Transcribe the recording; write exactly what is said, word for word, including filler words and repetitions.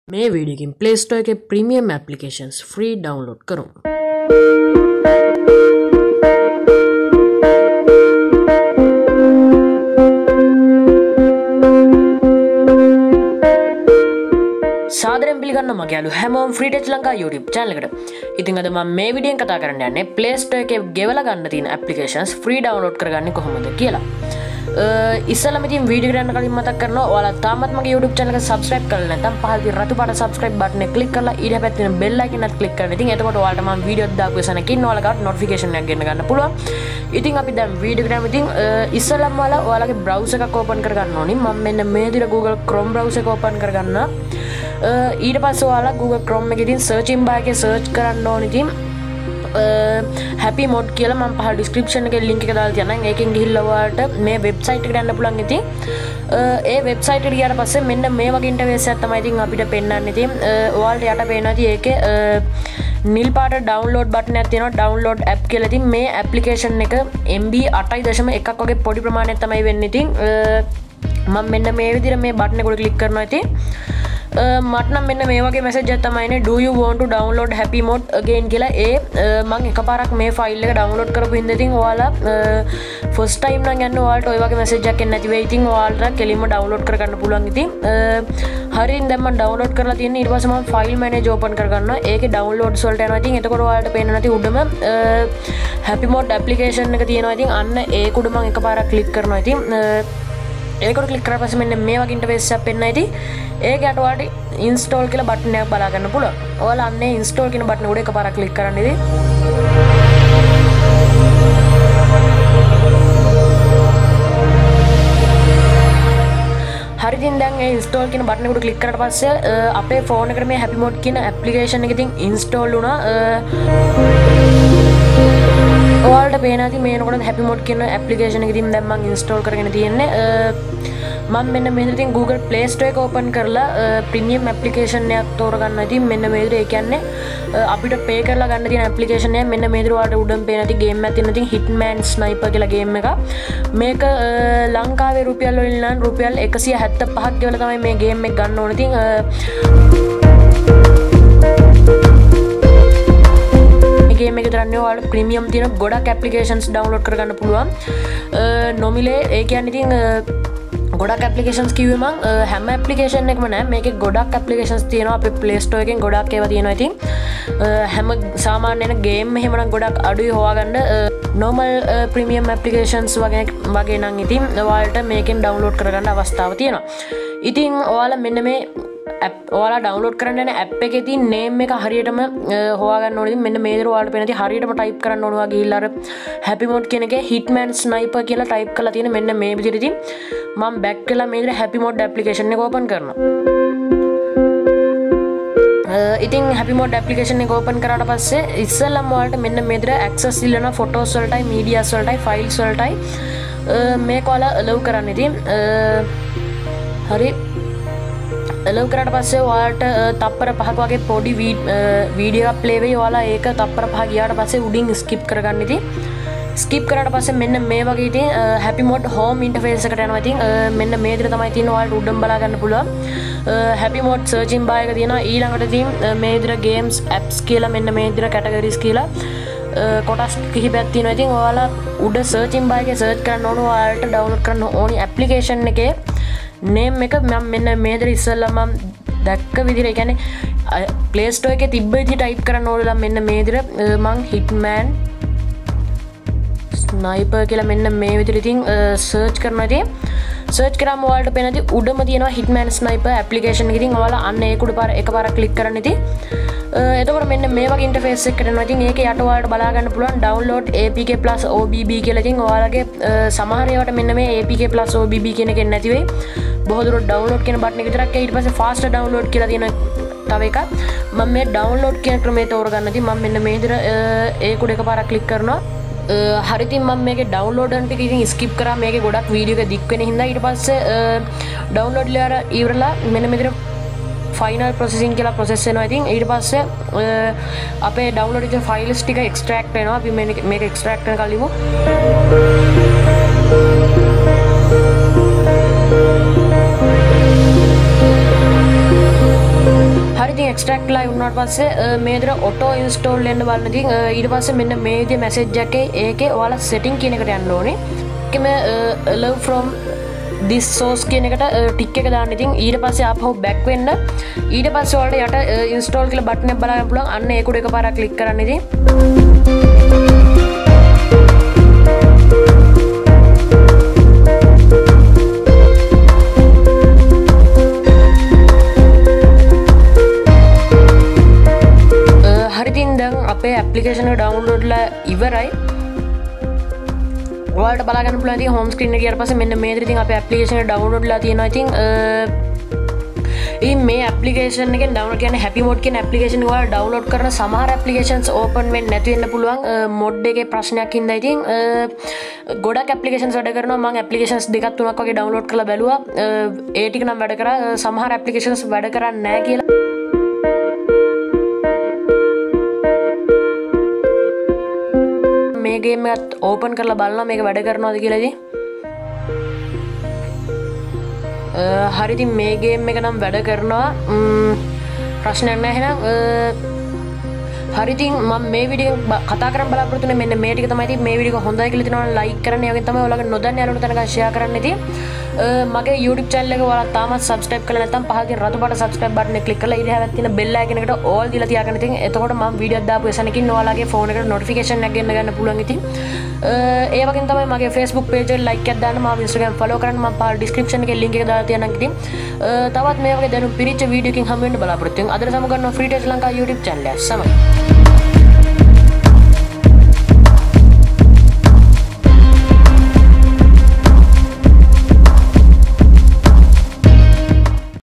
මේ वीडियो की play store के प्रीमियम एप्लीकेशंस फ्री डाउनलोड करो। सादरයෙන් පිළිගන්නවා මගේ යාළු හැමෝම free touch Lanka YouTube channel එකට. ඉතින් අද මම මේ වීඩියෝෙන් කතා කරන්න යන්නේ Play Store එකේ ගෙවලා ගන්න තියෙන applications free download කරගන්නේ කොහොමද කියලා. ඉස්සෙල්ලාම ඉතින් වීඩියෝ එකට යන්න කලින් මතක් කරනවා ඔයාලා තාමත් මගේ YouTube channel එක subscribe කරලා නැත්නම් පහළ තියෙන රතු පාට subscribe button එක click කරලා ඊට පැත්තේ තියෙන bell icon එකත් click කරන්න. ඉතින් එතකොට ඔයාලට මම වීඩියෝ දාපු වෙසනකින් ඔයාලට notification එකක් ගෙන්න ගන්න පුළුවන්. ඉතින් අපි දැන් වීඩියෝ එකට යමු. ඉතින් ඉස්සෙල්ලාම ඔයාලා ඔයාලගේ browser එකක් open කරගන්න ඕනි. මම මෙන්න මේ විදිහට Google Chrome browser එක open කරගන්නවා. ඊට පස්සේ ඔයාලා Google Chrome එකේ ඉතින් searching bar එකේ search කරන්න ඕනි. ඉතින් happy mode කියලා මම පහළ description එකේ link එක දාලා තියන්නම්. ඒකෙන් ගිහිල්ලා ඔයාලට මේ website එකට යන්න පුළුවන්. ඉතින් ඒ website එකට ගියාට පස්සේ මෙන්න මේ වගේ interface එකක් තමයි ඉතින් අපිට පෙන්නන්නේ. ඉතින් ඔයාලට යට පේනවා ඉතින් ඒකේ නිල් පාට download button එකක් තියෙනවා. download app කියලා. ඉතින් මේ application එක M B eight point one වගේ පොඩි ප්‍රමාණයක් තමයි වෙන්නේ. ඉතින් මම මෙන්න මේ විදිහට මේ button එක උඩ click කරනවා. ඉතින් මට නම් මෙන්න මේ වගේ message එකක් තමයි එන්නේ do you want to download happy mode again කියලා. ඒ මම එකපාරක් මේ file එක download කරපු හින්දා ඉතින් ඔයාලා first time නම් යන්නේ ඔයාලට ওই වගේ message එකක් එන්නේ නැති වෙයි. ඉතින් ඔයාලට කෙලින්ම download කරගන්න පුළුවන්. ඉතින් හරියෙන් දැන් මම download කරලා තියෙන්නේ. ඊට පස්සේ මම file manager open කරගන්නවා. ඒකේ downloads වලට යනවා. ඉතින් එතකොට ඔයාලට පේන්නේ නැති උඩම happy mode application එක තියෙනවා. ඉතින් අන්න ඒක උඩ මම එකපාරක් click කරනවා. ඉතින් ඒකට ක්ලික් කරලා පස්සේ මෙන්න මේ වගේ ඉන්ටර්ෆේස් එකක් පෙන්නයි. ඉතින් ඒක යට ඔයාලට install කියලා බටන් එකක් බලා ගන්න පුළුවන්. ඔයාලා අන්නේ install කියන බටන් උඩ එකපාරක් ක්ලික් කරන්න. ඉතින් හරි ඉතින් දැන් ඒ install කියන බටන් එකට ක්ලික් කරලා පස්සේ අපේ ෆෝන් එකට මේ happy mode කියන application එක ඉතින් install වුණා. ඔයාලට පේනවා ඉතින් මේනකොට happy mode කියන application එක ඉතින් දැන් මම install කරගෙන තියෙන්නේ. මම මෙන්න මෙහෙම ඉතින් Google Play Store එක open කරලා premium application එකක් තෝරගන්නවා. ඉතින් මෙන්න මේ විදිහට ඒ කියන්නේ අපිට pay කරලා ගන්න තියෙන application එක මෙන්න මේ විදිහට ඔයාලට උඩම පේන ඉතින් game එකක් තියෙනවා. ඉතින් Hitman Sniper කියලා game එක. මේක ලංකාවේ රුපියල් වලින් නම් රුපියල් එකසිය හැත්තෑ පහක් ගෙවලා තමයි මේ game එක ගන්න ඕනේ. ඉතින් game එක විතරක් නෙවෙයි ඔයාලට ප්‍රීමියම් තියෙන ගොඩක් applications download කරගන්න පුළුවන්. නොමිලේ ඒ කියන්නේ ඉතින් ගොඩක් applications කිව්වේ මං හැම application එකම නෑ. මේකේ ගොඩක් applications තියෙනවා. අපේ Play Store එකෙන් ගොඩක් ඒවා තියෙනවා. ඉතින් හැම සාමාන්‍යයෙන් game එහෙමනම් ගොඩක් අඩුයි හොයාගන්න. normal premium applications වගේ වගේ නම් ඉතින් ඔයාලට මේකෙන් download කරගන්න අවස්ථාව තියෙනවා. ඉතින් ඔයාලා මෙන්න මේ app ඔයාලා download කරන්න යන app එකේ තියෙන name එක හරියටම හොයාගන්න ඕනේ. මෙන්න මේ දේ ඔයාලට පේන ඉතින් හරියටම type කරන්න ඕනවා. ගිහිල්ලා අර happy mode කියන එකේ Hitman Sniper කියලා type කරලා තියෙන මෙන්න මේ විදිහට ඉතින් මම back කරලා මේ විදිහට happy mode application එක open කරනවා. ඉතින් happy mode application එක open කරාට පස්සේ ඉස්සෙල්ලාම ඔයාලට මෙන්න මේ විදිහට access ඉල්ලන photos වලටයි medias වලටයි files වලටයි මේක ඔයාලා allow කරන්න. ඉතින් හරි allow කරාට පස්සේ ඔයාලට තප්පර පහක වගේ පොඩි වීඩියෝ එකක් play වෙයි. ඔයාලා ඒක තප්පර පහ ගියාට පස්සේ උඩින් skip කරගන්න. ඉතින් skip කරාට පස්සේ මෙන්න මේ වගේ ඉතින් happy mode home interface එකට යනවා. ඉතින් මෙන්න මේ විදිහට තමයි තියෙන්නේ. ඔයාලට උඩම බලා ගන්න පුළුවන්. happy mode searching bar එක තියෙනවා. ඊළඟට ඉතින් මේ විදිහට games apps කියලා මෙන්න මේ විදිහට categories කියලා කොටස් කිහිපයක් තියෙනවා. ඉතින් ඔයාලා උඩ searching bar එකේ search කරන්න ඕන ඔයාලට download කරන්න ඕනි application එකේ name එක. මම මෙන්න මේ විදිහට ඉස්සෙල්ලා මම දැක්ක විදිහට ඒ කියන්නේ Play Store එකේ තිබ්බ විදිහට type කරන්න ඕනලා මෙන්න මේ විදිහට මම Hitman Sniper කියලා මෙන්න මේ විදිහට ඉතින් search කරනවා. ඉතින් search කරාම ඔයාලට පේන ඉතින් උඩම තියෙනවා Hitman Sniper application එක. ඉතින් ඔයාලා අන්න ඒක උඩ පාර එකපාරක් click කරන්න. ඉතින් එතකොට මෙන්න මේ වගේ interface එකකට එනවා. ඉතින් ඒකේ යට ඔයාලට බලා ගන්න පුළුවන් download A P K plus O B B කියලා. ඉතින් ඔයාලගේ සමහර ඒවාට මෙන්න මේ A P K plus O B B කියන එකෙන් නැති වෙයි. බොහෝ දුරට download කියන බටන් එක විතරක්. ඊට පස්සේ faster download කියලා තියෙන තව එකක්. මම මේ download කියන ක්‍රමය තෝරගන්න. ඉතින් මම මෙන්න මේ විදිහට ඒක උඩ එකපාරක් click කරනවා. හරි ඉතින් මම මේකේ download එක ටික ඉතින් skip කරා. මේකේ ගොඩක් වීඩියෝ එක දික් වෙන හින්දා ඊට පස්සේ download ලියලා ඉවරලා මෙන්න මෙතන final processing කියලා process වෙනවා. ඉතින් ඊට පස්සේ අපේ download වෙච්ච files ටික extract වෙනවා. අපි මේක extract කරන කලින්ම ඉතින් එක්ස්ට්‍රැක්ට් ලා වුණාට පස්සේ මේ විදිහට ඔටෝ ඉන්ස්ටෝල් වෙන්න බලන්න. ඉතින් ඊට පස්සේ මෙන්න මේ විදිහේ මැසේජ් එකේ ඒකේ ඔයාලා සෙටින් කියන එකට යන්න ඕනේ. ඒකම allow from this source කියන එකට ටික් එක දාන්න. ඉතින් ඊට පස්සේ ආපහු බෑක් වෙන්න. ඊට පස්සේ ඔයාලට යට ඉන්ස්ටෝල් කියලා බටන් එක බලන්න පුළුවන්. අන්න ඒක උඩ එකපාරක් ක්ලික් කරන්න. ඉතින් අපේ ඇප්ලිකේෂන් එක ඩවුන්ලෝඩ් ලා ඉවරයි. ඔයාලට බලා ගන්න පුළුවන්. ඉතින් හෝම් ස්ක්‍රීන් එක ගියාට පස්සේ මෙන්න මේ විදිහට ඉතින් අපේ ඇප්ලිකේෂන් එක ඩවුන්ලෝඩ් ලා තියෙනවා. ඉතින් ඉතින් මේ ඇප්ලිකේෂන් එකෙන් ඩවුන්ලෝඩ් කියන්නේ හැපි මොඩ් කියන ඇප්ලිකේෂන් එක ඔයාලා ඩවුන්ලෝඩ් කරන සමහර ඇප්ලිකේෂන්ස් ඕපන් වෙන්නේ නැති වෙන්න පුළුවන් මොඩ් එකේ ප්‍රශ්නයක් හින්දා. ඉතින් ගොඩක් ඇප්ලිකේෂන්ස් වැඩ කරනවා. මම ඇප්ලිකේෂන්ස් දෙකක් තුනක් වගේ ඩවුන්ලෝඩ් කරලා බැලුවා. ඒ ටික නම් වැඩ කරා. සමහර ඇප්ලිකේෂන්ස් වැඩ කරන්නේ නැහැ කියලා. මේ ගේම් එකත් ඕපන් කරලා බලනවා මේක වැඩ කරනවද කියලා. ඉතින් හරි ඉතින් මේ ගේම් එක නම් වැඩ කරනවා. ප්‍රශ්නයක් නැහැ. එහෙනම් හරි ඉතින් මම මේ වීඩියෝ කතා කරන් බලාපොරොත්තු වෙන්නේ මෙන්න මේ ටික තමයි. ඉතින් මේ වීඩියෝ එක හොඳයි කියලා හිතනවා නම් ලයික් කරන්න. ඒ වගේම තමයි ඔයාලගේ නොදන්න යාළුවෝ තැනක ෂෙයා කරන්න. ඉතින් මගේ YouTube channel එක ඔයාලා තාමත් subscribe කරලා නැත්නම් පහළ තියෙන රතු පාට subscribe button එක click කරලා ඊට හැවත් තියෙන bell icon එකට all දීලා තියාගන්න. ඉතින් එතකොට මම වීඩියෝ එක දාපු එසනකින් ඔයාලගේ phone එකට notification එකක් ගෙන්න ගන්න පුළුවන්. ඉතින් ඒ වගේම තමයි මගේ Facebook page එක like එකක් දාන්න. මම Instagram follow කරන්න. මම පහළ description එකේ link එක දාලා තියන්නම්. ඉතින් තවත් මේ වගේ දැනුම් පිරිච්ච වීඩියෝ එකකින් හම්බ වෙන්න බලාපොරොත්තු වෙනවා. අද සමු ගන්නවා Free Tech Lanka YouTube channel එක සමග.